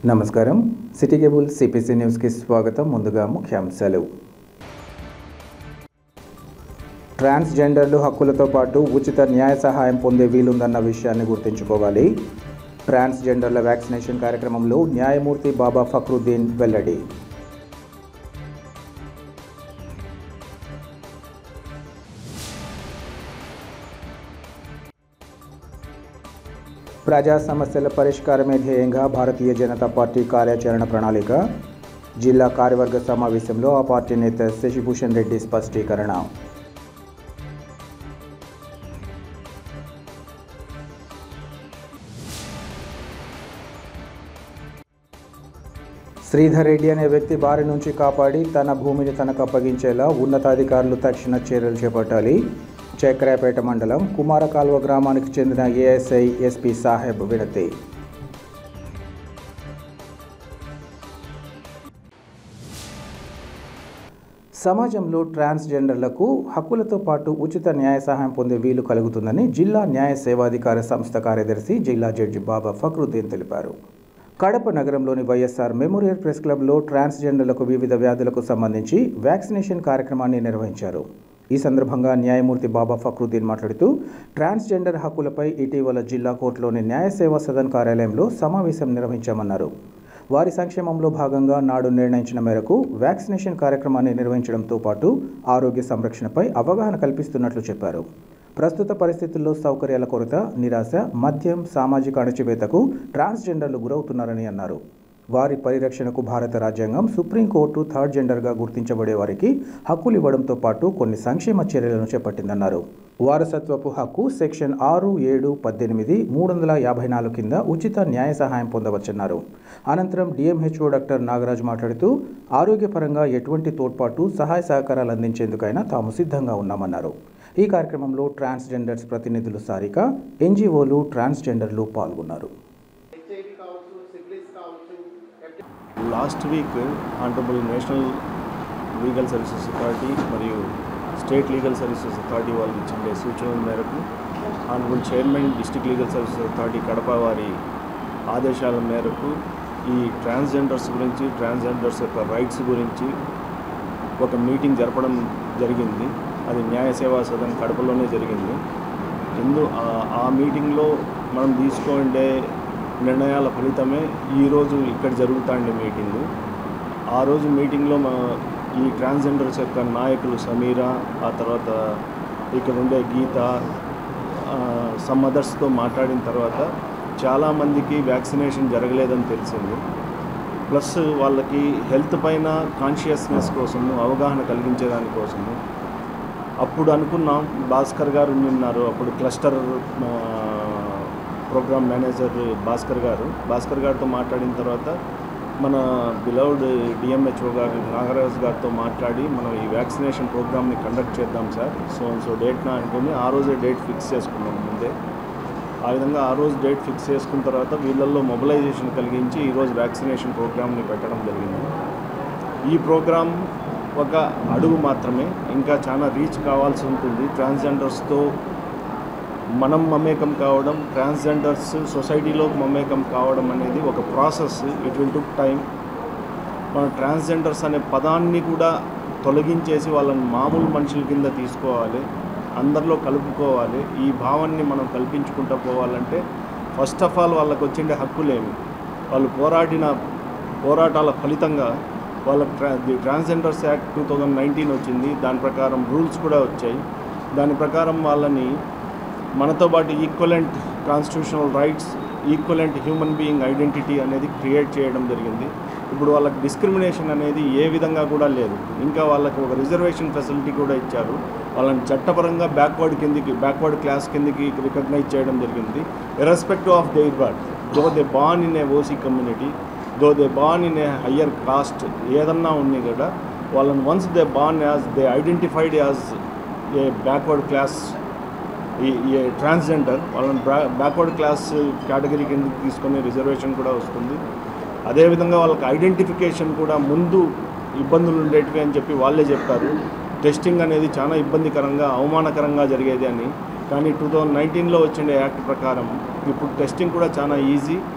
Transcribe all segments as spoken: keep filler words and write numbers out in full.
నమస్కారం city cable CPC news కి స్వాగతం. ముందుగా ముఖ్యాంశాలు. ట్రాన్స్జెండర్లు హక్కులతో పాటు ఉచిత న్యాయ సహాయం పొందే వీలుందన్న విషయాన్ని గుర్తుంచుకోవాలి. ట్రాన్స్జెండర్ల వ్యాక్సినేషన్ కార్యక్రమంలో న్యాయమూర్తి బాబా ఫక్రుద్దీన్ వెల్లడి. ప్రజా సమస్యల పరిష్కారమే ధ్యేయంగా భారతీయ జనతా పార్టీ కార్యాచరణ ప్రణాళిక. జిల్లా కార్యవర్గ సమావేశంలో ఆ పార్టీ నేత శశిభూషణ్ రెడ్డి స్పష్టీకరణ. శ్రీధర్ రెడ్డి అనే వ్యక్తి బారి నుంచి కాపాడి తన భూమిని తనకు అప్పగించేలా ఉన్నతాధికారులు తక్షణ చర్యలు చేపట్టాలి. చక్రాయపేట మండలం కుమారకాల్వ గ్రామానికి చెందిన ఏఎస్ఐ ఎస్పీ సాహెబ్ వినతి. సమాజంలో ట్రాన్స్జెండర్లకు హక్కులతో పాటు ఉచిత న్యాయ సహాయం పొందే వీలు కలుగుతుందని జిల్లా న్యాయ సేవాధికార సంస్థ కార్యదర్శి జిల్లా జడ్జి బాబా ఫక్రుద్దీన్ తెలిపారు. కడప నగరంలోని వైఎస్ఆర్ మెమోరియల్ ప్రెస్ క్లబ్లో ట్రాన్స్జెండర్లకు వివిధ వ్యాధులకు సంబంధించి వ్యాక్సినేషన్ కార్యక్రమాన్ని నిర్వహించారు. ఈ సందర్భంగా న్యాయమూర్తి బాబా ఫక్రుద్దీన్ మాట్లాడుతూ ట్రాన్స్జెండర్ హక్కులపై ఇటీవల జిల్లా కోర్టులోని న్యాయ సేవా సదన్ కార్యాలయంలో సమావేశం నిర్వహించామన్నారు. వారి సంక్షేమంలో భాగంగా నాడు నిర్ణయించిన మేరకు వ్యాక్సినేషన్ కార్యక్రమాన్ని నిర్వహించడంతో పాటు ఆరోగ్య సంరక్షణపై అవగాహన కల్పిస్తున్నట్లు చెప్పారు. ప్రస్తుత పరిస్థితుల్లో సౌకర్యాల కొరత, నిరాశ, మద్యం, సామాజిక అణచివేతకు ట్రాన్స్జెండర్లు గురవుతున్నారని అన్నారు. వారి పరిరక్షణకు భారత రాజ్యాంగం, సుప్రీంకోర్టు థర్డ్ జెండర్గా గుర్తించబడే వారికి హక్కులు ఇవ్వడంతో పాటు కొన్ని సంక్షేమ చర్యలను చేపట్టిందన్నారు. వారసత్వపు హక్కు సెక్షన్ ఆరు ఏడు పద్దెనిమిది మూడు వందల యాభై నాలుగు కింద ఉచిత న్యాయ సహాయం పొందవచ్చన్నారు. అనంతరం డిఎంహెచ్ఓ డాక్టర్ నాగరాజ్ మాట్లాడుతూ ఆరోగ్యపరంగా ఎటువంటి తోడ్పాటు, సహాయ సహకారాలు అందించేందుకైనా తాము సిద్ధంగా ఉన్నామన్నారు. ఈ కార్యక్రమంలో ట్రాన్స్జెండర్స్ ప్రతినిధులు సారిక, ఎన్జిఓలు, ట్రాన్స్జెండర్లు పాల్గొన్నారు. Last week honourable national legal services authority మరియు స్టేట్ లీగల్ సర్వీసెస్ అథారిటీ వాళ్ళు ఇచ్చిన సూచనల మేరకు honourable chairman district legal services authority Kadapa వారి ఆదేశాల మేరకు ఈ ట్రాన్స్జెండర్స్ గురించి, ట్రాన్స్జెండర్స్ యొక్క రైట్స్ గురించి ఒక మీటింగ్ జరపడం జరిగింది. అది న్యాయ సేవా సదన్ కడపలోనే జరిగింది. ఎందు ఆ మీటింగ్లో మనం తీసుకుండే నిర్ణయాల ఫలితమే ఈరోజు ఇక్కడ జరుగుతాండే మీటింగు. ఆ రోజు మీటింగ్లో మా ఈ ట్రాన్స్జెండర్స్ యొక్క నాయకులు సమీరా, ఆ తర్వాత ఇక్కడ ఉండే గీత, సమ్ అదర్స్తో మాట్లాడిన తర్వాత చాలామందికి వ్యాక్సినేషన్ జరగలేదని తెలిసింది. ప్లస్ వాళ్ళకి హెల్త్ పైన కాన్షియస్నెస్ కోసము, అవగాహన కలిగించేదానికోసము అప్పుడు అనుకున్నాం. భాస్కర్ గారు ఉన్నారు అప్పుడు క్లస్టర్ ప్రోగ్రామ్ మేనేజర్ భాస్కర్ గారు భాస్కర్ గారితో మాట్లాడిన తర్వాత మన బిలౌడ్ డిఎంహెచ్ఓ గారు నాగరాజ్ గారితో మాట్లాడి మనం ఈ వ్యాక్సినేషన్ ప్రోగ్రామ్ని కండక్ట్ చేద్దాం సార్, సో సో డేట్నా అనుకుని ఆ రోజే డేట్ ఫిక్స్ చేసుకున్నాం ముందే. ఆ విధంగా ఆ రోజు డేట్ ఫిక్స్ చేసుకున్న తర్వాత వీళ్ళల్లో మొబిలైజేషన్ కలిగించి ఈరోజు వ్యాక్సినేషన్ ప్రోగ్రామ్ని పెట్టడం జరిగింది. ఈ ప్రోగ్రామ్ ఒక అడుగు మాత్రమే, ఇంకా చాలా రీచ్ కావాల్సి ఉంటుంది. ట్రాన్స్జెండర్స్తో మనం మమేకం కావడం, ట్రాన్స్జెండర్స్ సొసైటీలో మమేకం కావడం అనేది ఒక process. It will took time. మన ట్రాన్స్జెండర్స్ అనే పదాన్ని కూడా తొలగించేసి వాళ్ళని మామూలు మనుషుల కింద తీసుకోవాలి, అందరిలో కలుపుకోవాలి. ఈ భావాన్ని మనం కల్పించుకుంటూ పోవాలంటే ఫస్ట్ ఆఫ్ ఆల్ వాళ్ళకు వచ్చిండే హక్కులేమి, వాళ్ళు పోరాడిన పోరాటాల ఫలితంగా వాళ్ళకి ట్రా the transgenders act two thousand nineteen వచ్చింది. దాని ప్రకారం రూల్స్ కూడా వచ్చాయి. దాని ప్రకారం వాళ్ళని మనతో పాటు equivalent constitutional rights, equivalent human being identity అనేది క్రియేట్ చేయడం జరిగింది. ఇప్పుడు వాళ్ళకి డిస్క్రిమినేషన్ అనేది ఏ విధంగా కూడా లేదు. ఇంకా వాళ్ళకి ఒక రిజర్వేషన్ ఫెసిలిటీ కూడా ఇచ్చారు. వాళ్ళని చట్టపరంగా బ్యాక్వర్డ్ కిందికి, బ్యాక్వర్డ్ క్లాస్ కిందికి రికగ్నైజ్ చేయడం జరిగింది. Irrespective of their birth, though they born in a OC community, though they born in a higher caste, ఏదన్నా ఉంది కూడా వాళ్ళని once they born as they identified as a backward class, ఈ ఈ transgender వాళ్ళని బ్యా బ్యాక్వర్డ్ క్లాస్ కేటగిరీ కిందకి తీసుకునే రిజర్వేషన్ కూడా వస్తుంది. అదేవిధంగా వాళ్ళకి ఐడెంటిఫికేషన్ కూడా ముందు ఇబ్బందులు ఉండేటివి అని చెప్పి వాళ్ళే చెప్పారు. టెస్టింగ్ అనేది చాలా ఇబ్బందికరంగా, అవమానకరంగా జరిగేది అని. కానీ టూ థౌజండ్ నైన్టీన్లో వచ్చిన యాక్ట్ ప్రకారం ఇప్పుడు టెస్టింగ్ కూడా చాలా ఈజీ.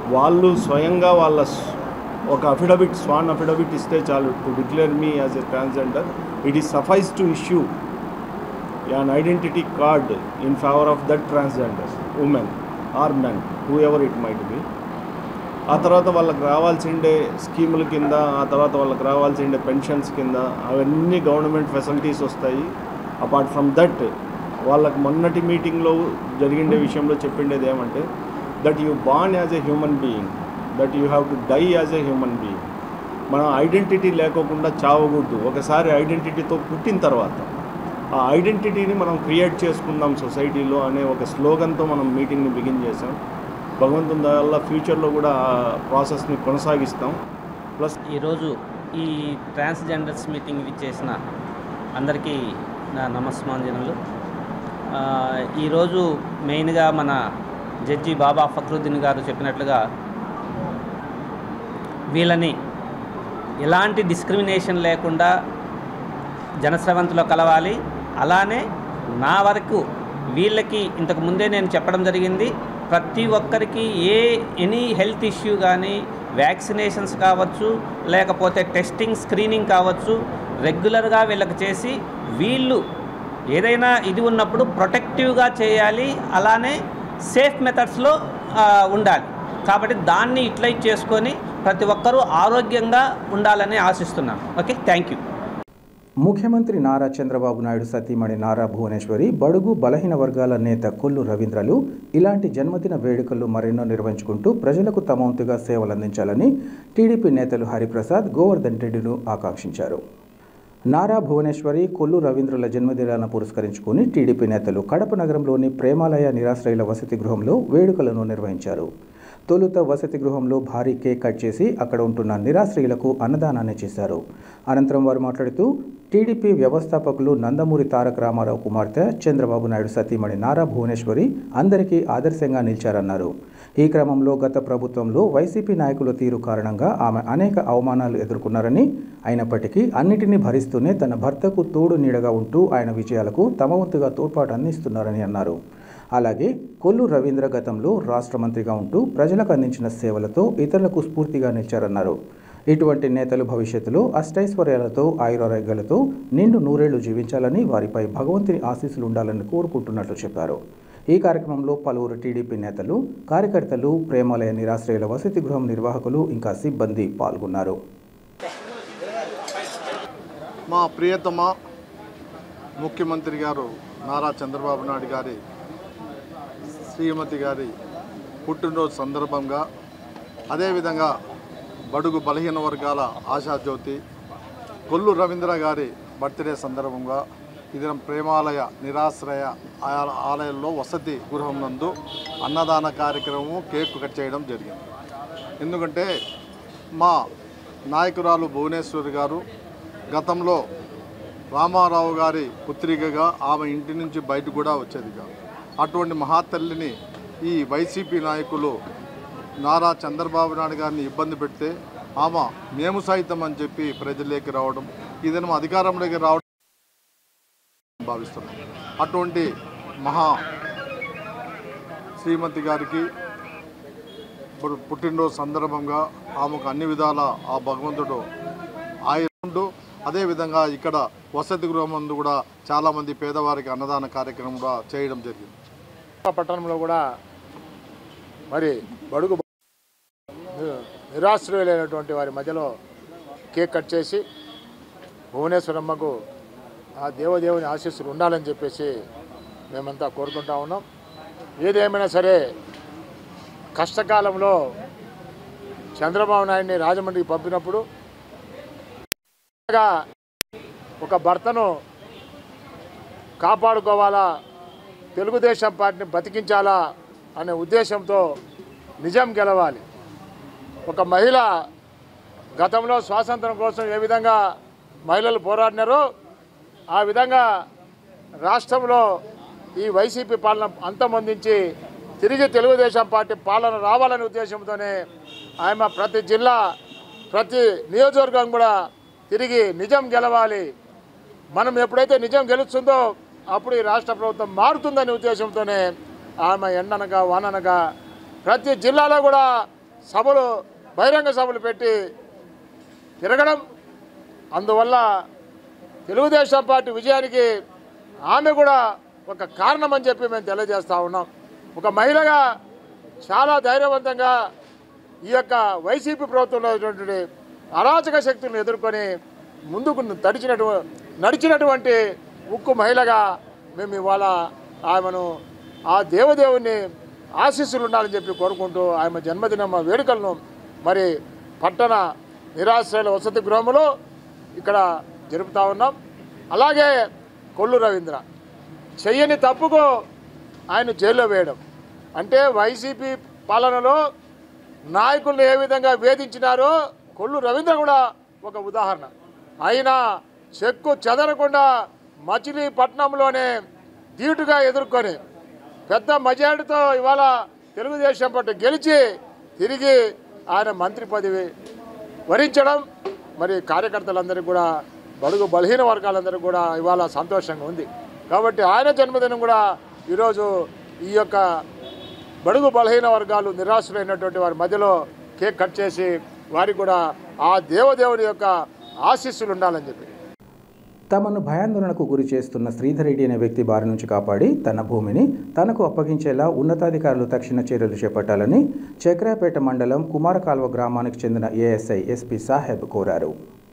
వాళ్ళు స్వయంగా వాళ్ళ ఒక అఫిడవిట్ స్వాన్ అఫిడవిట్ ఇస్తే చాలు to declare me as a transgender. It is suffice to issue an identity card in favor of that transgender woman or man, whoever it might be. ఆ తర్వాత వాళ్ళకి రావాల్సిండే స్కీముల కింద, ఆ తర్వాత వాళ్ళకి రావాల్సిండే పెన్షన్స్ కింద అవన్నీ గవర్నమెంట్ ఫెసిలిటీస్ వస్తాయి. అపార్ట్ ఫ్రమ్ దట్ వాళ్ళకి మొన్నటి మీటింగ్లో జరిగిండే విషయంలో చెప్పిండేది ఏమంటే that you born as a human being, that you have to die as a human being. మనం ఐడెంటిటీ లేకోకుండా చావకూడదు. ఒకసారి ఐడెంటిటీతో పుట్టిన తర్వాత ఆ ఐడెంటిటీని మనం క్రియేట్ చేసుకుందాం సొసైటీలో అనే ఒక స్లోగన్తో మనం మీటింగ్ని బిగిన్ చేసాం. భగవంతుని దయ వల్ల ఫ్యూచర్లో కూడా ఆ ప్రాసెస్ని కొనసాగిస్తాం. ప్లస్ ఈరోజు ఈ ట్రాన్స్జెండర్స్ మీటింగ్ ఇచ్చేసిన అందరికీ నా నమస్మాంజనలు. ఈరోజు మెయిన్గా మన జడ్జి బాబా ఫక్రుద్దీన్ గారు చెప్పినట్లుగా వీళ్ళని ఎలాంటి డిస్క్రిమినేషన్ లేకుండా జనస్రవంతిలో కలవాలి. అలానే నా వరకు వీళ్ళకి ఇంతకు ముందే నేను చెప్పడం జరిగింది, ప్రతి ఒక్కరికి ఏ ఎనీ హెల్త్ ఇష్యూ కానీ వ్యాక్సినేషన్స్ కావచ్చు, లేకపోతే టెస్టింగ్ స్క్రీనింగ్ కావచ్చు, రెగ్యులర్గా వీళ్ళకి చేసి వీళ్ళు ఏదైనా ఇది ఉన్నప్పుడు ప్రొటెక్టివ్గా చేయాలి. అలానే సేఫ్ మెథడ్స్లో ఉండాలి. కాబట్టి దాన్ని యూటిలైజ్ చేసుకొని ప్రతి ఒక్కరూ ఆరోగ్యంగా ఉండాలని ఆశిస్తున్నాను. Okay, thank you. ముఖ్యమంత్రి నారా చంద్రబాబు నాయుడు సతీమణి నారా భువనేశ్వరి, బడుగు బలహీన వర్గాల నేత కొల్లు రవీంద్రలు ఇలాంటి జన్మదిన వేడుకలు మరెన్నో నిర్వహించుకుంటూ ప్రజలకు తమ వంతుగా సేవలందించాలని టీడీపీ నేతలు హరిప్రసాద్, గోవర్ధన్ రెడ్డిలు ఆకాంక్షించారు. నారా భువనేశ్వరి, కొల్లు రవీంద్రుల జన్మదినాలను పురస్కరించుకుని టీడీపీ నేతలు కడప నగరంలోని ప్రేమాలయ నిరాశ్రయుల వసతి గృహంలో వేడుకలను నిర్వహించారు. తొలుత వసతి గృహంలో భారీ కేక్ కట్ చేసి అక్కడ ఉంటున్న నిరాశ్రయులకు అన్నదానాన్ని చేశారు. అనంతరం వారు మాట్లాడుతూ టీడీపీ వ్యవస్థాపకులు నందమూరి తారక రామారావు కుమార్తె చంద్రబాబు నాయుడు సతీమణి నారా భువనేశ్వరి అందరికీ ఆదర్శంగా నిలిచారన్నారు. ఈ క్రమంలో గత ప్రభుత్వంలో వైసీపీ నాయకుల తీరు కారణంగా ఆమె అనేక అవమానాలు ఎదుర్కొన్నారని, అయినప్పటికీ అన్నిటినీ భరిస్తూనే తన భర్తకు తోడు నీడగా ఉంటూ ఆయన విజయాలకు తమ వంతుగా తోడ్పాటు అందిస్తున్నారని అన్నారు. అలాగే కొల్లు రవీంద్ర గతంలో రాష్ట్ర మంత్రిగా ఉంటూ ప్రజలకు అందించిన సేవలతో ఇతరులకు స్ఫూర్తిగా నిలిచారన్నారు. ఇటువంటి నేతలు భవిష్యత్తులో అష్టైశ్వర్యాలతో ఆయురారోగ్యాలతో నిండు నూరేళ్లు జీవించాలని, వారిపై భగవంతుని ఆశీస్సులు ఉండాలని కోరుకుంటున్నట్లు చెప్పారు. ఈ కార్యక్రమంలో పలువురు టీడీపీ నేతలు, కార్యకర్తలు, ప్రేమాలయ నిరాశ్రయుల వసతి గృహం నిర్వాహకులు ఇంకా సిబ్బంది పాల్గొన్నారు. మా ప్రియతమ ముఖ్యమంత్రి గారు నారా చంద్రబాబు నాయుడు గారి శ్రీమతి గారి పుట్టినరోజు సందర్భంగా, అదేవిధంగా బడుగు బలహీన వర్గాల ఆశాజ్యోతి కొల్లు రవీంద్ర గారి బర్త్డే సందర్భంగా ఇది ప్రేమాలయ నిరాశ్రయ ఆలయంలో వసతి గృహం నందు అన్నదాన కార్యక్రమం కేక్ కట్ చేయడం జరిగింది. ఎందుకంటే మా నాయకురాలు భువనేశ్వరి గారు గతంలో రామారావు గారి పుత్రికగా ఆమె ఇంటి నుంచి బయట కూడా వచ్చేది కాదు. అటువంటి మహాతల్లిని ఈ వైసీపీ నాయకులు నారా చంద్రబాబు నాయుడు గారిని ఇబ్బంది పెడితే ఆమె మేము సైతం అని చెప్పి ప్రజల్లోకి రావడం, ఇదనం అధికారంలోకి రావడం భావిస్తున్నాం. అటువంటి మహా శ్రీమతి గారికి పుట్టినరోజు సందర్భంగా ఆమెకు అన్ని విధాల ఆ భగవంతుడు ఆయన, అదేవిధంగా ఇక్కడ వసతి గృహం ముందు కూడా చాలామంది పేదవారికి అన్నదాన కార్యక్రమం కూడా చేయడం జరిగింది. పట్టణంలో కూడా మరి బడుగు నిరాశ్రయులైనటువంటి వారి మధ్యలో కేక్ కట్ చేసి భువనేశ్వరమ్మకు ఆ దేవదేవుని ఆశీస్సులు ఉండాలని చెప్పేసి మేమంతా కోరుకుంటా ఉన్నాం. ఏదేమైనా సరే కష్టకాలంలో చంద్రబాబు నాయుడిని రాజమండ్రికి పంపినప్పుడు ఒక భర్తను కాపాడుకోవాలా, తెలుగుదేశం పార్టీని బతికించాలా అనే ఉద్దేశంతో నిజం గెలవాలి. ఒక మహిళ గతంలో స్వాతంత్రం కోసం ఏ విధంగా మహిళలు పోరాడినారో ఆ విధంగా రాష్ట్రంలో ఈ వైసీపీ పాలన అంతమొందించి తిరిగి తెలుగుదేశం పార్టీ పాలన రావాలనే ఉద్దేశంతోనే ఆమె ప్రతి జిల్లా ప్రతి నియోజకవర్గం కూడా తిరిగి నిజం గెలవాలి, మనం ఎప్పుడైతే నిజం గెలుస్తుందో అప్పుడు ఈ రాష్ట్ర ప్రభుత్వం మారుతుందనే ఉద్దేశంతోనే ఆమె ఎండనగా వాననగా ప్రతి జిల్లాలో కూడా సభలు బహిరంగ సభలు పెట్టి తిరగడం, అందువల్ల తెలుగుదేశం పార్టీ విజయానికి ఆమె కూడా ఒక కారణం అని చెప్పి మేము తెలియజేస్తూ ఉన్నాం. ఒక మహిళగా చాలా ధైర్యవంతంగా ఈ యొక్క వైసీపీ ప్రభుత్వంలో ఉన్నటువంటి అరాచక శక్తులను ఎదుర్కొని ముందుకు తడిచినటు నడిచినటువంటి ఉక్కు మహిళగా మేము ఇవాళ ఆమెను ఆ దేవదేవుని ఆశీస్సులు ఉండాలని చెప్పి కోరుకుంటూ ఆమె జన్మదిన వేడుకలను మరి పట్టణ నిరాశ్రయుల వసతి గృహంలో ఇక్కడ జరుపుతూ ఉన్నాం. అలాగే కొల్లు రవీంద్ర చెయ్యని తప్పుకు ఆయన జైల్లో వేయడం అంటే వైసీపీ పాలనలో నాయకులను ఏ విధంగా వేధించినారో కొల్లు రవీంద్ర కూడా ఒక ఉదాహరణ. అయినా చెక్కు చెదరకుండా మచిలీపట్నంలోనే ధీటుగా ఎదుర్కొని పెద్ద మెజారిటీతో ఇవాళ తెలుగుదేశం పార్టీ గెలిచి తిరిగి ఆయన మంత్రి పదవి వరించడం మరి కార్యకర్తలందరికీ కూడా బడుగు బలహీన వర్గాలందరికీ కూడా ఇవాళ సంతోషంగా ఉంది. కాబట్టి ఆయన జన్మదినం కూడా ఈరోజు ఈ యొక్క బడుగు బలహీన వర్గాలు నిరాశలైనటువంటి వారి మధ్యలో కేక్ కట్ చేసి వారికి కూడా ఆ దేవదేవుని యొక్క ఆశీస్సులు ఉండాలని చెప్పి తమను భయాందోళనకు గురి చేస్తున్న శ్రీధర్ రెడ్డి అనే వ్యక్తి బారి నుంచి కాపాడి తన భూమిని తనకు అప్పగించేలా ఉన్నతాధికారులు తక్షణ చర్యలు చేపట్టాలని చక్రాపేట మండలం కుమారకాల్వ గ్రామానికి చెందిన ఏఎస్ఐ ఎస్పీ సాహెబ్ కోరారు.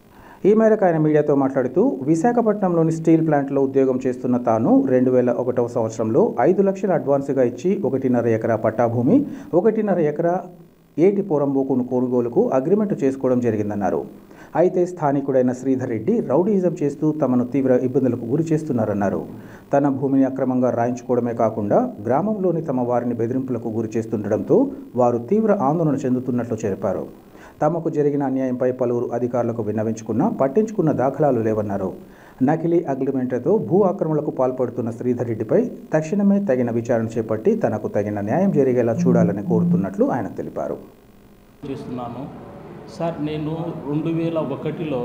ఈ మేరకు ఆయన మీడియాతో మాట్లాడుతూ విశాఖపట్నంలోని స్టీల్ ప్లాంట్లో ఉద్యోగం చేస్తున్న తాను రెండు వేల ఒకటవ సంవత్సరంలో ఐదు లక్షల అడ్వాన్స్గా ఇచ్చి ఒకటిన్నర ఎకరా పట్టాభూమి ఒకటిన్నర ఎకరా ఏటి పోరంబోకును కొనుగోలుకు అగ్రిమెంట్ చేసుకోవడం జరిగిందన్నారు. అయితే స్థానికుడైన శ్రీధర్ రెడ్డి రౌడీయిజం చేస్తూ తమను తీవ్ర ఇబ్బందులకు గురి చేస్తున్నారన్నారు. తన భూమిని అక్రమంగా రాయించుకోవడమే కాకుండా గ్రామంలోని తమ వారిని బెదిరింపులకు గురి చేస్తుండటంతో వారు తీవ్ర ఆందోళన చెందుతున్నట్లు చెప్పారు. తమకు జరిగిన అన్యాయంపై పలువురు అధికారులకు విన్నవించుకున్నా పట్టించుకున్న దాఖలాలు లేవన్నారు. నకిలీ అగ్రిమెంట్లతో భూ ఆక్రమణలకు పాల్పడుతున్న శ్రీధర్ రెడ్డిపై తక్షణమే తగిన విచారణ చేపట్టి తనకు తగిన న్యాయం జరిగేలా చూడాలని కోరుతున్నట్లు ఆయన తెలిపారు. చేస్తున్నాను సార్, నేను రెండు వేల ఒకటిలో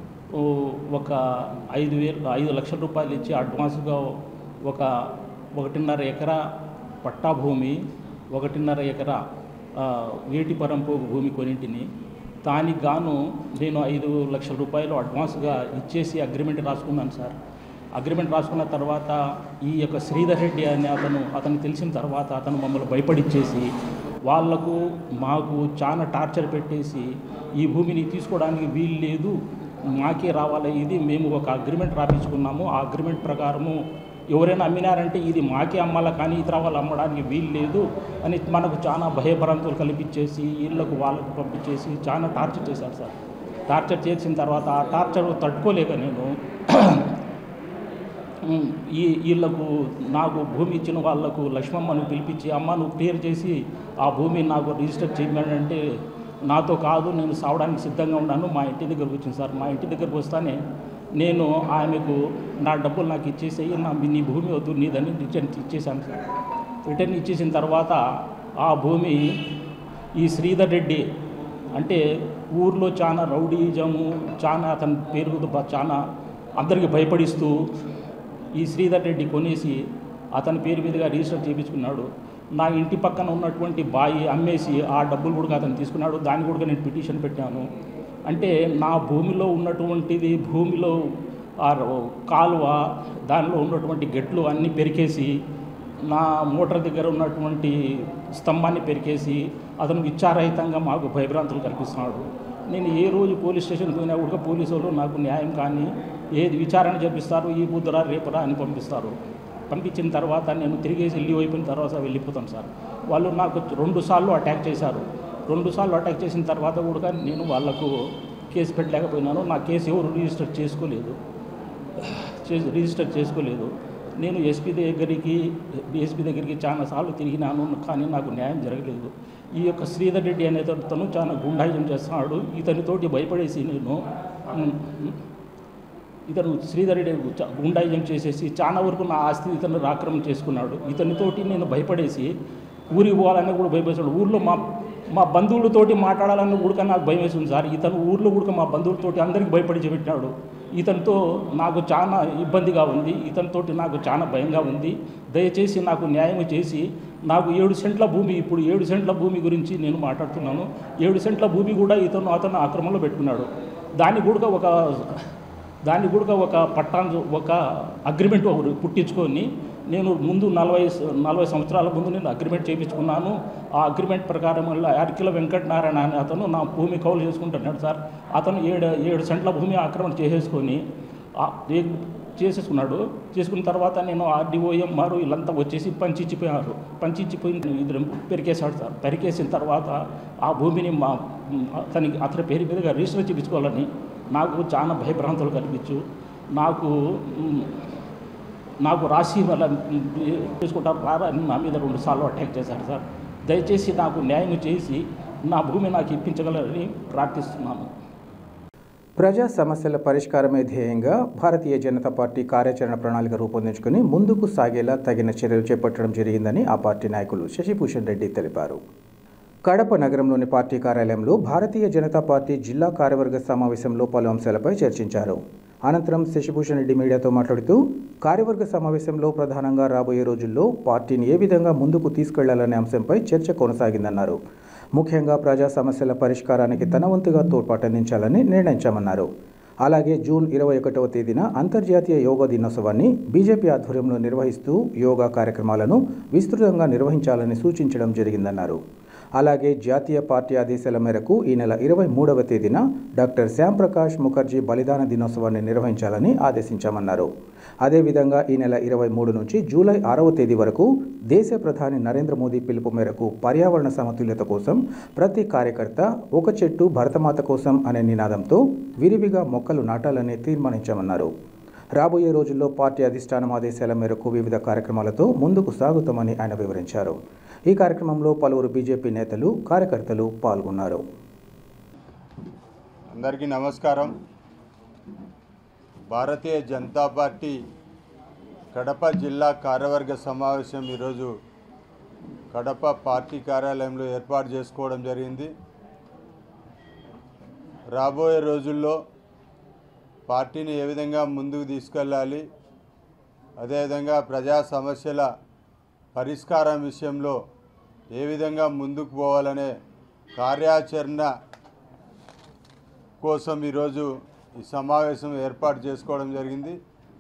ఒక ఐదు వేలు ఐదు లక్షల రూపాయలు ఇచ్చి అడ్వాన్స్గా ఒక ఒకటిన్నర ఎకరా పట్టా భూమి ఒకటిన్నర ఎకరా వేటి పరంపు భూమి కొన్నింటిని దానికి గాను నేను ఐదు లక్షల రూపాయలు అడ్వాన్స్గా ఇచ్చేసి అగ్రిమెంట్ రాసుకున్నాను సార్. అగ్రిమెంట్ రాసుకున్న తర్వాత ఈ యొక్క శ్రీధర్ రెడ్డి అనే అతను అతనికి తెలిసిన తర్వాత అతను మమ్మల్ని భయపడిచ్చేసి వాళ్లకు మాకు చాలా టార్చర్ పెట్టేసి ఈ భూమిని తీసుకోవడానికి వీలు లేదు, మాకే రావాలి, ఇది మేము ఒక అగ్రిమెంట్ రాపించుకున్నాము, ఆ అగ్రిమెంట్ ప్రకారము ఎవరైనా అమ్మినారంటే ఇది మాకే అమ్మాలా కానీ ఇతర వాళ్ళు అమ్మడానికి వీలు లేదు అని మనకు చాలా భయభ్రాంతులు కల్పించేసి ఇళ్లకు వాళ్ళకు పంపించేసి చాలా టార్చర్ చేశారు సార్. టార్చర్ చేసిన తర్వాత ఆ టార్చర్ తట్టుకోలేక నేను ఈ వీళ్ళకు నాకు భూమి ఇచ్చిన వాళ్లకు లక్ష్మమ్మను పిలిపించి అమ్మ నువ్వు క్లియర్ చేసి ఆ భూమి నాకు రిజిస్టర్ చేయమంటే నాతో కాదు, నేను సావడానికి సిద్ధంగా ఉన్నాను, మా ఇంటి దగ్గరకు వచ్చింది సార్. మా ఇంటి దగ్గరకు వస్తానే నేను ఆమెకు నా డబ్బులు నాకు ఇచ్చేసేయి, నా నీ భూమి వద్దు నీదని రిటర్న్ ఇచ్చేసాను సార్. రిటర్న్ ఇచ్చేసిన తర్వాత ఆ భూమి ఈ శ్రీధర్ రెడ్డి అంటే ఊర్లో చాలా రౌడీజము చాలా అతని పేరు చాలా అందరికీ భయపడిస్తూ ఈ శ్రీధర్ రెడ్డి కొనేసి అతని పేరు మీదుగా రిజిస్టర్ చేయించుకున్నాడు. నా ఇంటి పక్కన ఉన్నటువంటి బాయి అమ్మేసి ఆ డబ్బులు కూడా అతను తీసుకున్నాడు. దాన్ని కూడా నేను పిటిషన్ పెట్టాను. అంటే నా భూమిలో ఉన్నటువంటిది భూమిలో ఆ కాలువ దానిలో ఉన్నటువంటి గెట్లు అన్నీ పెరికేసి నా మోటార్ దగ్గర ఉన్నటువంటి స్తంభాన్ని పెరికేసి అతను విచారహితంగా మాకు భయభ్రాంతులు కల్పిస్తున్నాడు. నేను ఏ రోజు పోలీస్ స్టేషన్కి పోయినా కూడా పోలీసు వాళ్ళు నాకు న్యాయం కానీ ఏది విచారణ జరిపిస్తారు, ఈ బుద్ధరా రేపరా అని పంపిస్తారు. పంపించిన తర్వాత నేను తిరిగేసి వెళ్ళి అయిపోయిన తర్వాత వెళ్ళిపోతాను సార్. వాళ్ళు నాకు రెండు సార్లు అటాక్ చేశారు. రెండు సార్లు అటాక్ చేసిన తర్వాత కూడా నేను వాళ్ళకు కేసు పెట్టలేకపోయినాను. నా కేసు ఎవరు రిజిస్టర్ చేసుకోలేదు రిజిస్టర్ చేసుకోలేదు నేను ఎస్పీ దగ్గరికి డిఎస్పీ దగ్గరికి చాలాసార్లు తిరిగినాను, కానీ నాకు న్యాయం జరగలేదు. ఈ యొక్క శ్రీధర్ రెడ్డి అనే తను చాలా గుండాయిజం చేస్తున్నాడు. ఇతనితోటి భయపడేసి నేను ఇతను శ్రీధర్ రెడ్డి గుండాయిజం చేసేసి చాలా వరకు నా ఆస్తి ఇతను ఆక్రమణ చేసుకున్నాడు. ఇతనితోటి నేను భయపడేసి ఊరికి పోవాలని కూడా భయపడేసాడు. ఊర్లో మా మా బంధువులతోటి మాట్లాడాలని కూడా నాకు భయం వేసింది సార్. ఇతను ఊర్లో కూడా మా బంధువులతోటి అందరికీ భయపడి పెట్టినాడు. ఇతనితో నాకు చాలా ఇబ్బందిగా ఉంది, ఇతనితోటి నాకు చాలా భయంగా ఉంది. దయచేసి నాకు న్యాయం చేసి నాకు ఏడు సెంట్ల భూమి, ఇప్పుడు ఏడు సెంట్ల భూమి గురించి నేను మాట్లాడుతున్నాను. ఏడు సెంట్ల భూమి కూడా ఇతను అతను ఆక్రమణలో పెట్టుకున్నాడు. దాన్ని కూడా ఒక దాన్ని కూడా ఒక పట్టాను ఒక అగ్రిమెంట్ ఒకటి పుట్టించుకొని నేను ముందు నలభై నలభై సంవత్సరాల ముందు నేను అగ్రిమెంట్ చేయించుకున్నాను. ఆ అగ్రిమెంట్ ప్రకారం వల్ల అరకిల వెంకటనారాయణ అనే అతను నా భూమి కౌలు చేసుకుంటున్నాడు సార్. అతను ఏడు ఏడు సెంట్ల భూమి ఆక్రమణ చేసేసుకొని చేసేసుకున్నాడు. చేసుకున్న తర్వాత నేను ఆర్డీఓఎం మారు వీళ్ళంతా వచ్చేసి పంచిచ్చిపోయారు. పంచిచ్చిపోయి ఇద్దరు పెరికేశాడు సార్. పెరికేసిన తర్వాత ఆ భూమిని మా అతనికి అతని పేరు మీదుగా రిజిస్టర్ చేయించుకోవాలని నాకు చాలా భయభ్రాంతులు కనిపించు. నాకు నాకు రాసి వల్ల తీసుకుంటారు రారా అని నా మీద రెండు సార్లు అటాక్ చేశారు సార్. దయచేసి నాకు న్యాయం చేసి నా భూమి నాకు ఇప్పించగలరని ప్రార్థిస్తున్నాను. ప్రజా సమస్యల పరిష్కారమే ధ్యేయంగా భారతీయ జనతా పార్టీ కార్యాచరణ ప్రణాళిక రూపొందించుకుని ముందుకు సాగేలా తగిన చర్యలు చేపట్టడం జరిగిందని ఆ పార్టీ నాయకులు శశిభూషణ్ రెడ్డి తెలిపారు. కడప నగరంలోని పార్టీ కార్యాలయంలో భారతీయ జనతా పార్టీ జిల్లా కార్యవర్గ సమావేశంలో పలు అంశాలపై చర్చించారు. అనంతరం శశిభూషణ్ రెడ్డి మీడియాతో మాట్లాడుతూ కార్యవర్గ సమావేశంలో ప్రధానంగా రాబోయే రోజుల్లో పార్టీని ఏ విధంగా ముందుకు తీసుకెళ్లాలనే అంశంపై చర్చ కొనసాగిందన్నారు. ముఖ్యంగా ప్రజా సమస్యల పరిష్కారానికి తన వంతుగా తోడ్పాటందించాలని నిర్ణయించామన్నారు. అలాగే జూన్ ఇరవై ఒకటవ తేదీన అంతర్జాతీయ యోగా దినోత్సవాన్ని బీజేపీ ఆధ్వర్యంలో నిర్వహిస్తూ యోగా కార్యక్రమాలను విస్తృతంగా నిర్వహించాలని సూచించడం జరిగిందన్నారు. అలాగే జాతీయ పార్టీ ఆదేశాల మేరకు ఈ నెల ఇరవై మూడవ తేదీన డాక్టర్ శ్యాంప్రకాష్ ముఖర్జీ బలిదాన దినోత్సవాన్ని నిర్వహించాలని ఆదేశించామన్నారు. అదేవిధంగా ఈ నెల ఇరవై మూడు నుంచి జూలై ఆరవ తేదీ వరకు దేశ ప్రధాని నరేంద్ర మోదీ పిలుపు మేరకు పర్యావరణ సమతుల్యత కోసం ప్రతి కార్యకర్త ఒక చెట్టు భరతమాత కోసం అనే నినాదంతో విరివిగా మొక్కలు నాటాలని తీర్మానించామన్నారు. రాబోయే రోజుల్లో పార్టీ అధిష్టానం ఆదేశాల మేరకు వివిధ కార్యక్రమాలతో ముందుకు సాగుతామని ఆయన వివరించారు. ఈ కార్యక్రమంలో పలువురు బీజేపీ నేతలు కార్యకర్తలు పాల్గొన్నారు. అందరికీ నమస్కారం. భారతీయ జనతా పార్టీ కడప జిల్లా కార్యవర్గ సమావేశం ఈరోజు కడప పార్టీ కార్యాలయంలో ఏర్పాటు చేసుకోవడం జరిగింది. రాబోయే రోజుల్లో పార్టీని ఏ విధంగా ముందుకు తీసుకెళ్ళాలి, అదేవిధంగా ప్రజా సమస్యల పరిష్కారం విషయంలో ఏ విధంగా ముందుకు పోవాలనే కార్యాచరణ కోసం ఈరోజు ఈ సమావేశం ఏర్పాటు చేసుకోవడం జరిగింది.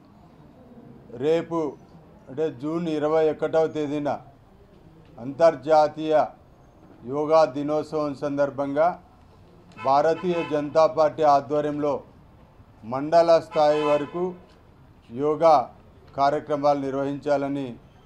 రేపు అంటే జూన్ ఇరవై ఒకటవ తేదీన అంతర్జాతీయ యోగా దినోత్సవం సందర్భంగా భారతీయ జనతా పార్టీ ఆధ్వర్యంలో మండల స్థాయి వరకు యోగా కార్యక్రమాలు నిర్వహించాలని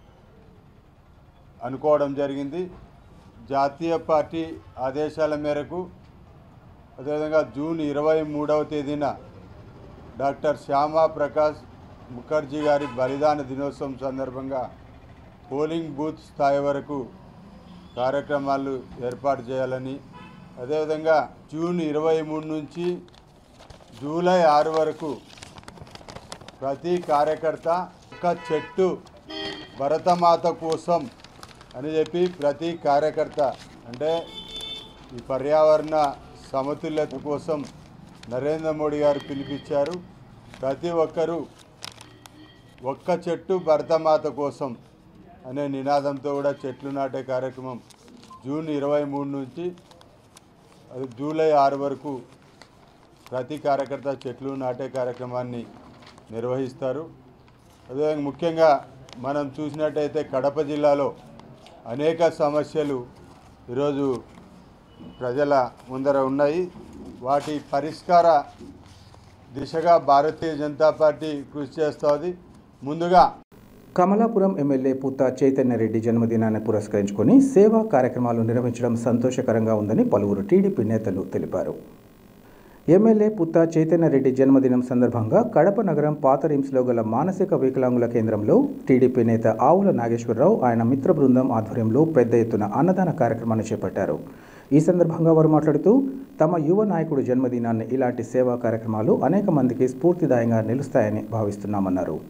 అనుకోవడం జరిగింది. జాతీయ పార్టీ ఆదేశాల మేరకు అదేవిధంగా జూన్ ఇరవై మూడవ తేదీన డాక్టర్ శ్యామా ప్రకాష్ ముఖర్జీ గారి బలిదాన దినోత్సవం సందర్భంగా పోలింగ్ బూత్ స్థాయి వరకు కార్యక్రమాలు ఏర్పాటు చేయాలని, అదేవిధంగా జూన్ ఇరవై మూడు నుంచి జూలై ఆరు వరకు ప్రతి కార్యకర్త ఒక చెట్టు భరతమాత కోసం అని చెప్పి ప్రతి కార్యకర్త అంటే ఈ పర్యావరణ సమతుల్యత కోసం నరేంద్ర మోడీ గారు పిలిపించారు. ప్రతి ఒక్కరూ ఒక్క చెట్టు భరతమాత కోసం అనే నినాదంతో కూడా చెట్లు నాటే కార్యక్రమం జూన్ ఇరవై మూడు నుంచి అది జూలై ఆరు వరకు ప్రతి కార్యకర్త చెట్లు నాటే కార్యక్రమాన్ని నిర్వహిస్తారు. అదేవిధంగా ముఖ్యంగా మనం చూసినట్టయితే కడప జిల్లాలో అనేక సమస్యలు ఈరోజు ప్రజల ముందర ఉన్నాయి. వాటి పరిష్కార దిశగా భారతీయ జనతా పార్టీ కృషి చేస్తోంది. ముందుగా కమలాపురం ఎమ్మెల్యే పుత్తా చైతన్యరెడ్డి జన్మదినాన్ని పురస్కరించుకొని సేవా కార్యక్రమాలు నిర్వహించడం సంతోషకరంగా ఉందని పలువురు టీడీపీ నేతలు తెలిపారు. ఎమ్మెల్యే పుత్తా చైతన్యరెడ్డి జన్మదినం సందర్భంగా కడప నగరం పాత రిమ్స్లో గల మానసిక వికలాంగుల కేంద్రంలో టీడీపీ నేత ఆవుల నాగేశ్వరరావు ఆయన మిత్ర బృందం ఆధ్వర్యంలో పెద్ద ఎత్తున అన్నదాన కార్యక్రమాన్ని చేపట్టారు. ఈ సందర్భంగా వారు మాట్లాడుతూ తమ యువ నాయకుడు జన్మదినాన్ని ఇలాంటి సేవా కార్యక్రమాలు అనేక మందికి స్ఫూర్తిదాయంగా నిలుస్తాయని భావిస్తున్నామన్నారు.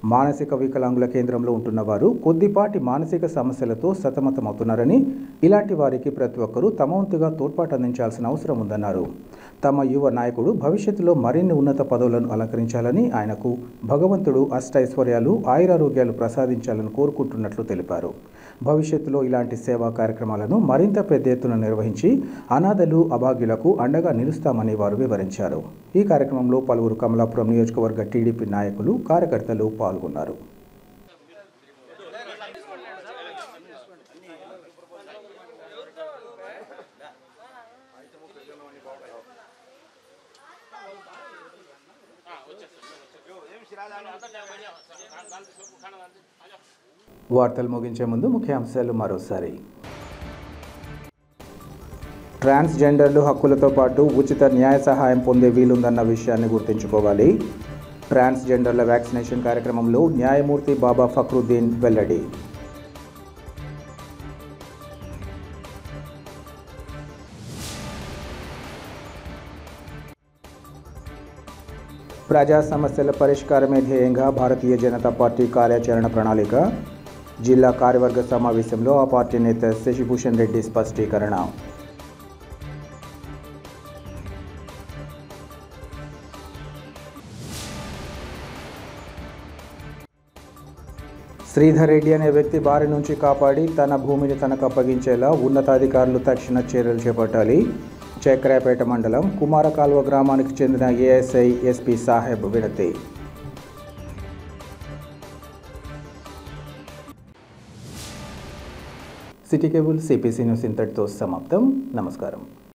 మానసిక వికలాంగుల కేంద్రంలో ఉంటున్న వారు కొద్దిపాటి మానసిక సమస్యలతో సతమతమవుతున్నారని, ఇలాంటి వారికి ప్రతి ఒక్కరూ తమ వంతుగా తోడ్పాటు అందించాల్సిన అవసరం ఉందన్నారు. తమ యువ నాయకుడు భవిష్యత్తులో మరిన్ని ఉన్నత పదవులను అలంకరించాలని, ఆయనకు భగవంతుడు అష్టైశ్వర్యాలు ఆయురారోగ్యాలు ప్రసాదించాలని కోరుకుంటున్నట్లు తెలిపారు. భవిష్యత్తులో ఇలాంటి సేవా కార్యక్రమాలను మరింత పెద్ద ఎత్తున నిర్వహించి అనాథలు అభాగ్యులకు అండగా నిలుస్తామని వారు వివరించారు. ఈ కార్యక్రమంలో పలువురు కమలాపురం నియోజకవర్గ టీడీపీ నాయకులు, కార్యకర్తలు పాల్గొన్నారు. వార్తలు ముగించే ముందు ముఖ్యాంశాలు మరోసారి. ట్రాన్స్జెండర్లు హక్కులతో పాటు ఉచిత న్యాయ సహాయం పొందే వీలుందన్న విషయాన్ని గుర్తుంచుకోవాలి. ట్రాన్స్జెండర్ల వ్యాక్సినేషన్ కార్యక్రమంలో న్యాయమూర్తి బాబా ఫక్రుద్దీన్ వెల్లడి. ప్రజా సమస్యల పరిష్కారమే ధ్యేయంగా భారతీయ జనతా పార్టీ కార్యాచరణ ప్రణాళిక. జిల్లా కార్యవర్గ సమావేశంలో ఆ పార్టీ నేత శశిభూషణ్ రెడ్డి స్పష్టీకరణ. శ్రీధర్ రెడ్డి అనే వ్యక్తి బారి నుంచి కాపాడి తన భూమిని తనకు అప్పగించేలా ఉన్నతాధికారులు తక్షణ చర్యలు చేపట్టాలి. చక్రాయపేట మండలం కుమారకాల్వ గ్రామానికి చెందిన ఏఎస్ఐ ఎస్పీ సాహెబ్ వినతి. సిటీ కేబుల్ సిపిసి న్యూస్ ఇంతటితో సమాప్తం. నమస్కారం.